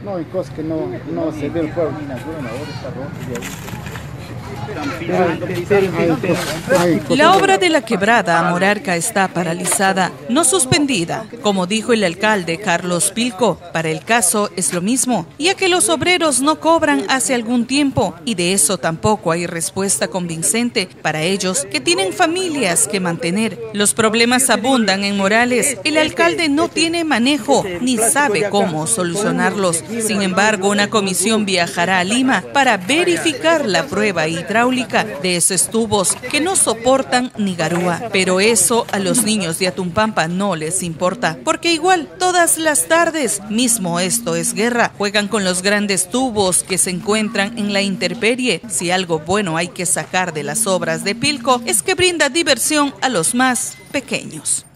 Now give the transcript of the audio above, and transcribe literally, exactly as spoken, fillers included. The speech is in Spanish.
No, hay cosas que no, no se ven por... La obra de la quebrada Amurarca está paralizada, no suspendida. Como dijo el alcalde Carlos Pilco, para el caso es lo mismo, ya que los obreros no cobran hace algún tiempo y de eso tampoco hay respuesta convincente para ellos que tienen familias que mantener. Los problemas abundan en Morales, el alcalde no tiene manejo ni sabe cómo solucionarlos. Sin embargo, una comisión viajará a Lima para verificar la prueba hidráulica de esos tubos que no soportan ni garúa. Pero eso a los niños de Atumpampa no les importa, porque igual todas las tardes, mismo esto es guerra, juegan con los grandes tubos que se encuentran en la intemperie. Si algo bueno hay que sacar de las obras de Pilco es que brinda diversión a los más pequeños.